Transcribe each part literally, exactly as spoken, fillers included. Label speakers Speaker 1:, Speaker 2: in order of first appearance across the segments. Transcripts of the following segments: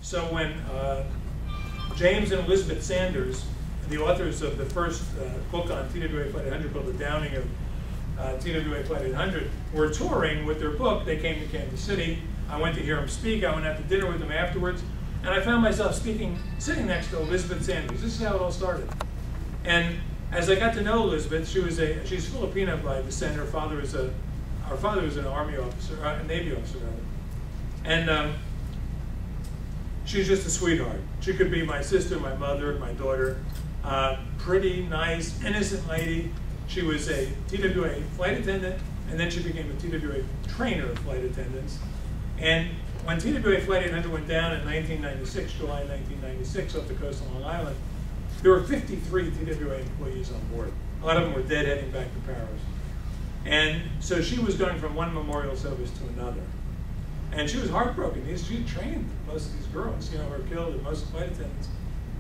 Speaker 1: So when uh, James and Elizabeth Sanders, the authors of the first uh, book on T W A Flight eight hundred called The Downing of uh, T W A Flight eight hundred, were touring with their book, they came to Kansas City. I went to hear them speak. I went out to dinner with them afterwards. And I found myself speaking, sitting next to Elizabeth Sanders. This is how it all started. And as I got to know Elizabeth, she was a, she's Filipino by descent. Her father is a, our father was an Army officer, uh, a Navy officer rather. And um, she's just a sweetheart. She could be my sister, my mother, my daughter. Uh, pretty, nice, innocent lady. She was a T W A flight attendant, and then she became a T W A trainer of flight attendants. And when T W A Flight eight hundred went down in nineteen ninety-six, July nineteen ninety-six, off the coast of Long Island, there were fifty-three T W A employees on board. A lot of them were dead, heading back to Paris. And so she was going from one memorial service to another. And she was heartbroken. She trained most of these girls, you know, were killed, and most flight attendants.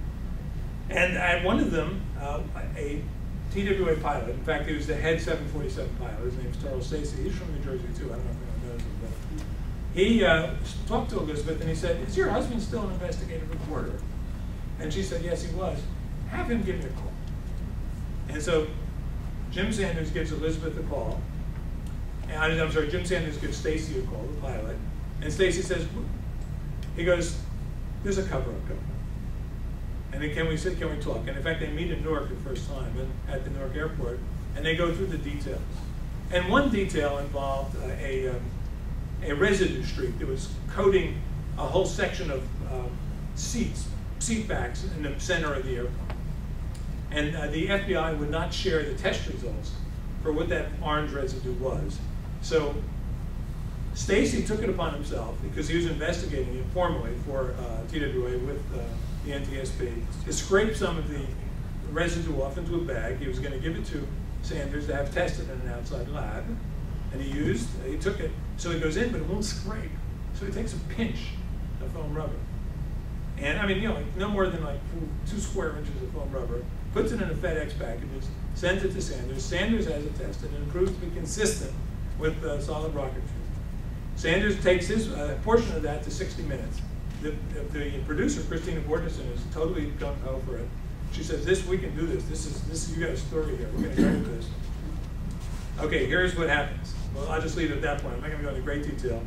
Speaker 1: And I, one of them, uh, a T W A pilot, in fact, he was the head seven forty-seven pilot. His name's Charles Stacy. He's from New Jersey, too. I don't know if anyone knows him, but he uh, talked to Elizabeth, and he said, "Is your husband still an investigative reporter?" And she said, "Yes, he was. Have him give me a call." And so Jim Sanders gives Elizabeth a call. And, I'm sorry, Jim Sanders gives Stacy a call, the pilot. And Stacy says, he goes, "There's a cover-up going on. And then can we sit, can we talk?" And in fact, they meet in Newark the first time and at the Newark airport, and they go through the details. And one detail involved uh, a, um, a residue streak that was coating a whole section of uh, seats, seat backs in the center of the airplane. And uh, the F B I would not share the test results for what that orange residue was. So Stacy took it upon himself, because he was investigating it formally for uh, T W A with uh, the N T S B, to scrape some of the residue off into a bag. He was going to give it to Sanders to have tested in an outside lab. And he used, uh, he took it, so it goes in, but it won't scrape. So he takes a pinch of foam rubber. And I mean, you know, like no more than like two square inches of foam rubber, puts it in a FedEx package, sends it to Sanders. Sanders has it tested, and it proves to be consistent with uh, solid rocket fuel. Sanders takes his uh, portion of that to sixty minutes. The, the producer, Christina Borgeson, is totally gung-ho for it. She says, "This, we can do this. This is, this is, you got a story here. We're going to go with this." Okay, here's what happens. Well, I'll just leave it at that point. I'm not going to go into great detail.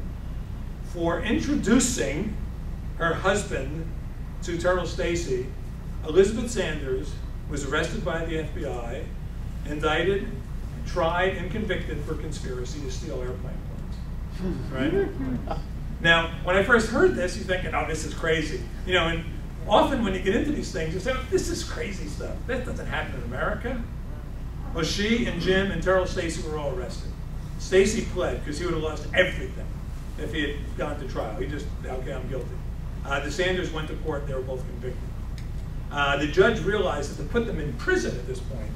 Speaker 1: For introducing her husband to Turtle Stacy, Elizabeth Sanders was arrested by the F B I, indicted, tried, and convicted for conspiracy to steal airplane planes. Right? Now, when I first heard this, you're thinking, "Oh, this is crazy." You know, and often when you get into these things, you say, "Oh, this is crazy stuff. That doesn't happen in America." Well, she and Jim and Turtle Stacy were all arrested. Stacy pled because he would have lost everything if he had gone to trial. He just, "Okay, I'm guilty." Uh, the Sanders went to court, they were both convicted. Uh, the judge realized that to put them in prison at this point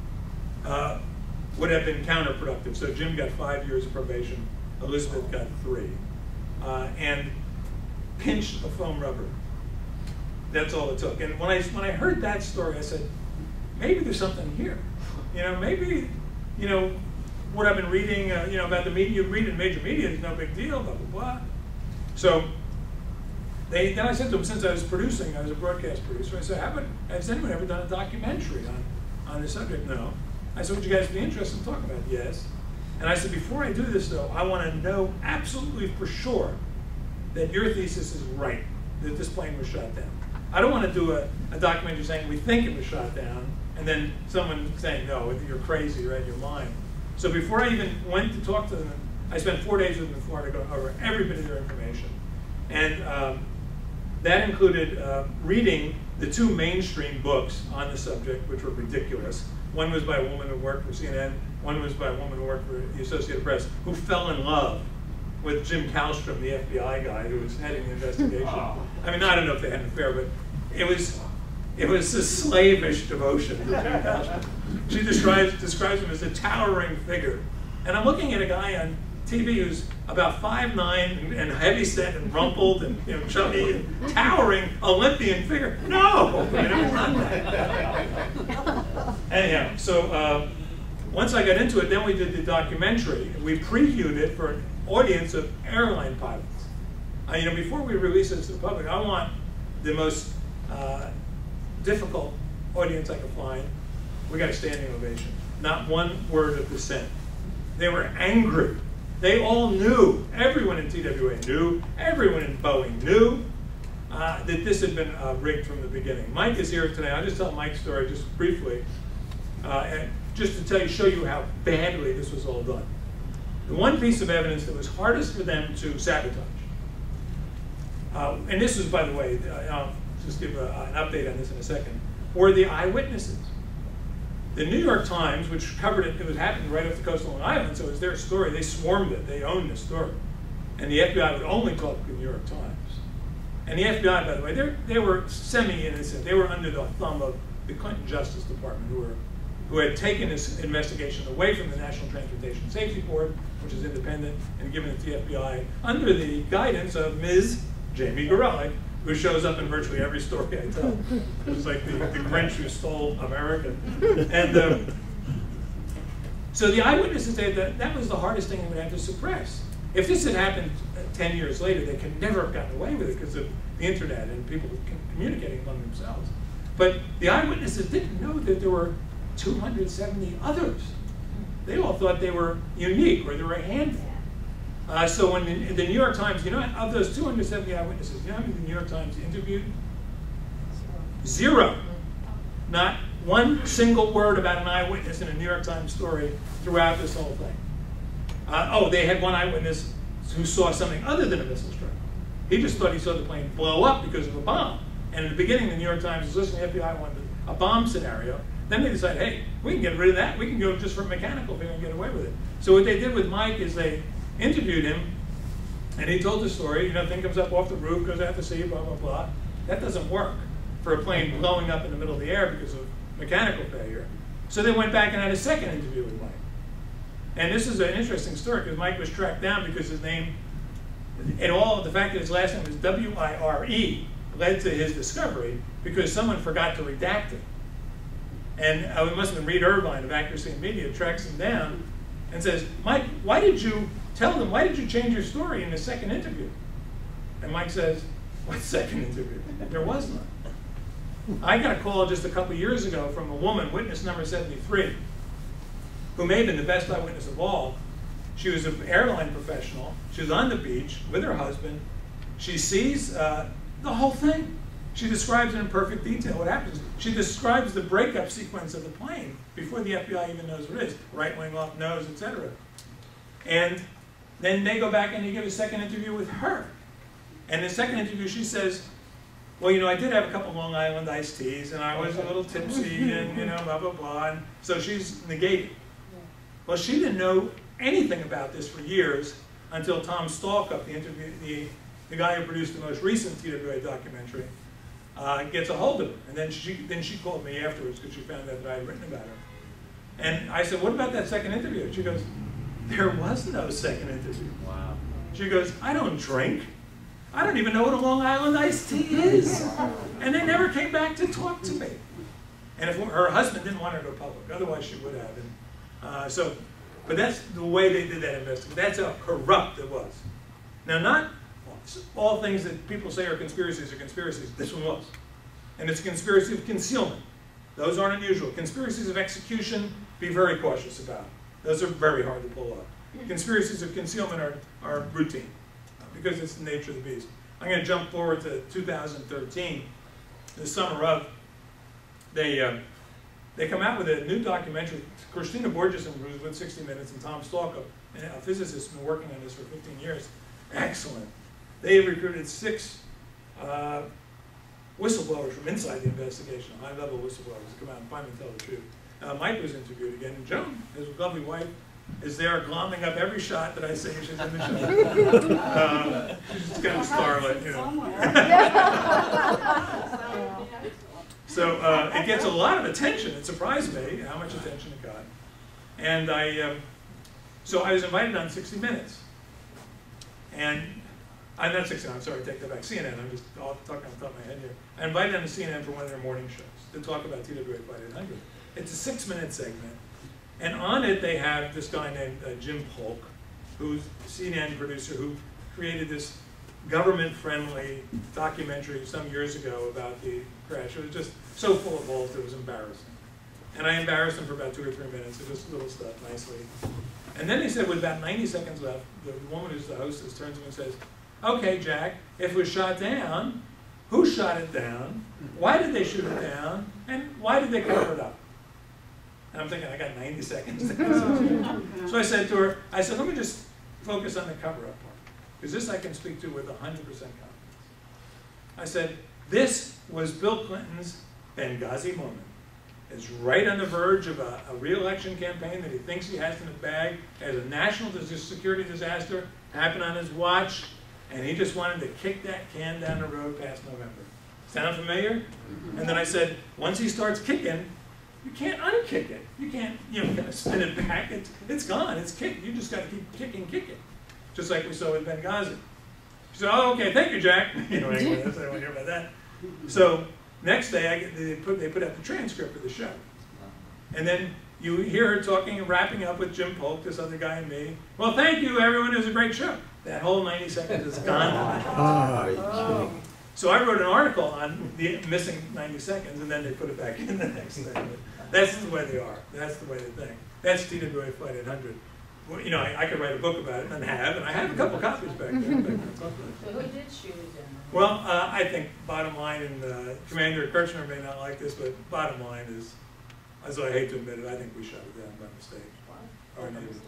Speaker 1: uh, would have been counterproductive. So Jim got five years of probation, Elizabeth got three. Uh, and pinch of foam rubber. That's all it took. And when I, when I heard that story, I said, maybe there's something here. You know, maybe, you know, what I've been reading, uh, you know, about the media, you read in major media, it's no big deal, blah, blah, blah. So they, then I said to them, since I was producing, I was a broadcast producer, I said, Haven't, has anyone ever done a documentary on, on this subject? No. I said, would you guys be interested in talking about it? Yes. And I said, before I do this, though, I want to know absolutely for sure that your thesis is right, that this plane was shot down. I don't want to do a, a documentary saying we think it was shot down, and then someone saying, no, you're crazy, you're out of your mind. So before I even went to talk to them, I spent four days with them in Florida going over every bit of their information. And um, that included uh, reading the two mainstream books on the subject, which were ridiculous. One was by a woman who worked for C N N, one was by a woman who worked for the Associated Press, who fell in love with Jim Kallstrom, the F B I guy who was heading the investigation. Oh. I mean, I don't know if they had an affair, but it was it was a slavish devotion to Jim Kallstrom. She describes describes him as a towering figure. And I'm looking at a guy on T V who's about five nine and, and heavyset and rumpled and, you know, chubby and towering Olympian figure. No! I mean, it's not that. Anyhow, so uh, once I got into it, then we did the documentary. We previewed it for an audience of airline pilots. Uh, you know, before we release this to the public, I want the most uh, difficult audience I can find. We got a standing ovation. Not one word of dissent. They were angry. They all knew, everyone in T W A knew, everyone in Boeing knew uh, that this had been uh, rigged from the beginning. Mike is here today. I'll just tell Mike's story just briefly, uh, and just to tell you, show you how badly this was all done. The one piece of evidence that was hardest for them to sabotage, uh, and this was, by the way, uh, I'll just give a, an update on this in a second, were the eyewitnesses. The New York Times, which covered it, it was happening right off the coast of Long Island, so it was their story. They swarmed it. They owned the story. And the F B I would only talk to the New York Times. And the F B I, by the way, they were semi-innocent. They were under the thumb of the Clinton Justice Department, who were who had taken this investigation away from the National Transportation Safety Board, which is independent, and given it to the F B I under the guidance of Miz Jamie Gorelick, who shows up in virtually every story I tell. It was like the, the Grinch who stole America. And um, so the eyewitnesses said that that was the hardest thing they would have to suppress. If this had happened ten years later, they could never have gotten away with it because of the internet and people communicating among themselves. But the eyewitnesses didn't know that there were two hundred seventy others. They all thought they were unique or they were a handful. Uh, so when the, the New York Times, you know, of those two hundred seventy eyewitnesses, you know how many the New York Times interviewed? Zero. Not one single word about an eyewitness in a New York Times story throughout this whole thing. Uh, oh, they had one eyewitness who saw something other than a missile strike. He just thought he saw the plane blow up because of a bomb. And in the beginning, the New York Times was listening to the F B I wanted a bomb scenario. Then they decided, hey, we can get rid of that. We can go just for mechanical thing and get away with it. So what they did with Mike is they interviewed him, and he told the story. You know, thing comes up off the roof, goes out to sea, blah, blah, blah. That doesn't work for a plane blowing up in the middle of the air because of mechanical failure. So they went back and had a second interview with Mike. And this is an interesting story because Mike was tracked down because his name, and all the fact that his last name was W I R E led to his discovery because someone forgot to redact it. And uh, it must have been Reed Irvine of Accuracy in Media tracks him down and says, Mike, why did you tell them, why did you change your story in the second interview? And Mike says, what second interview? There was none. I got a call just a couple years ago from a woman, witness number seventy-three, who may have been the best eyewitness of all. She was an airline professional. She was on the beach with her husband. She sees uh, the whole thing. She describes it in perfect detail what happens. She describes the breakup sequence of the plane before the F B I even knows what it is. Right wing off nose, et cetera. And then they go back and they give a second interview with her. And in the second interview, she says, well, you know, I did have a couple Long Island iced teas, and I was a little tipsy, and, you know, blah, blah, blah. And so she's negating. Well, she didn't know anything about this for years until Tom Stalkup, the, interview, the, the guy who produced the most recent T W A documentary, uh, gets a hold of her. And then she, then she called me afterwards because she found out that I had written about her. And I said, what about that second interview? And she goes, there was no second interview. Wow. She goes, I don't drink. I don't even know what a Long Island iced tea is. And they never came back to talk to me. And if her husband didn't want her to go public, otherwise she would have. And, uh, so, but that's the way they did that investigation. That's how corrupt it was. Now, not all things that people say are conspiracies are conspiracies. This one was. And it's a conspiracy of concealment. Those aren't unusual. Conspiracies of execution, be very cautious about. Those are very hard to pull off. Conspiracies of concealment are, are routine because it's the nature of the beast. I'm going to jump forward to two thousand thirteen, the summer of. They, uh, they come out with a new documentary. Christina Borges was with sixty minutes, and Tom Stalkup, a physicist, has been working on this for fifteen years. Excellent. They have recruited six uh, whistleblowers from inside the investigation, high-level whistleblowers, to come out and finally tell the truth. Uh, Mike was interviewed again, and Joan, his lovely wife, is there glomming up every shot that I say she's in the show. uh, she's just kind of starlet, you know. So uh, it gets a lot of attention. It surprised me how much attention it got. And I, um, so I was invited on sixty minutes. And I'm not sixty, I'm sorry, take that back, C N N, I'm just all talking off the top of my head here. I invited on to C N N for one of their morning shows to talk about T W A Flight eight hundred. It's a six minute segment. And on it they have this guy named uh, Jim Polk, who's a C N N producer who created this government-friendly documentary some years ago about the crash. It was just so full of holes, it was embarrassing. And I embarrassed him for about two or three minutes, just little stuff, nicely. And then he said, with about ninety seconds left, the woman who's the hostess turns to him and says, okay, Jack, if it was shot down, who shot it down? Why did they shoot it down? And why did they cover it up? And I'm thinking, I got ninety seconds. So I said to her, I said, let me just focus on the cover-up part, because this I can speak to with one hundred percent confidence. I said, this was Bill Clinton's Benghazi moment. It's right on the verge of a, a re-election campaign that he thinks he has in the bag as a national security disaster, happened on his watch, and he just wanted to kick that can down the road past November. Sound familiar? And then I said, once he starts kicking, you can't unkick it. You can't, you know, kind of spin it back. It's, it's gone. It's kicked. You just got to keep kicking, kicking. Just like we saw with Benghazi. She said, oh, okay, thank you, Jack. You know, anyway, that's, I don't want to hear about that. So next day, I get, they, put, they put out the transcript of the show. And then you hear her talking and wrapping up with Jim Polk, this other guy, and me. Well, thank you, everyone. It was a great show. That whole ninety seconds is gone. Oh. So I wrote an article on the missing ninety seconds, and then they put it back in the next thing. That's the way they are. That's the way they think. That's T W A Flight eight hundred. Well, you know, I, I could write a book about it, and have, and I have a couple copies back there.
Speaker 2: So who did shoot it down?
Speaker 1: Well, uh, I think bottom line, and uh, Commander Kerchner may not like this, but bottom line is, as I hate to admit it, I think we shot it down by mistake.
Speaker 2: What?
Speaker 1: Our neighbor.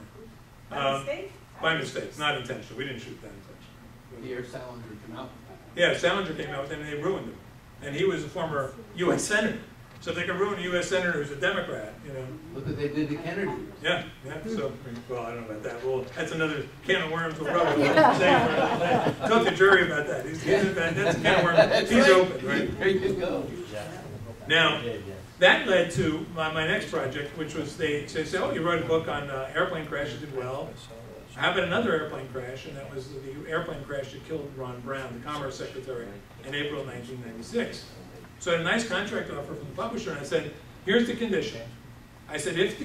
Speaker 2: By
Speaker 1: Um,
Speaker 2: mistake?
Speaker 1: By mistake, not intentional. We didn't shoot that intentionally.
Speaker 3: Here, Salinger came out.
Speaker 1: Yeah, Salinger came out with it, and they ruined him. And he was a former U S senator. So if they can ruin a U S senator who's a Democrat, you know.
Speaker 3: Look what they did to Kennedy.
Speaker 1: Yeah, yeah. So, well, I don't know about that. Well, that's another can of worms we'll probably say. Talk to the jury about that. He's, he's, that's a can of worms. He's
Speaker 3: right.
Speaker 1: open, right?
Speaker 3: There you go.
Speaker 1: Now, that led to my, my next project, which was they, they said, oh, you wrote a book on uh, airplane crashes, did well. How about another airplane crash? And that was the airplane crash that killed Ron Brown, the Commerce Secretary, in April of nineteen ninety-six. So I had a nice contract offer from the publisher, and I said, here's the condition. I said, if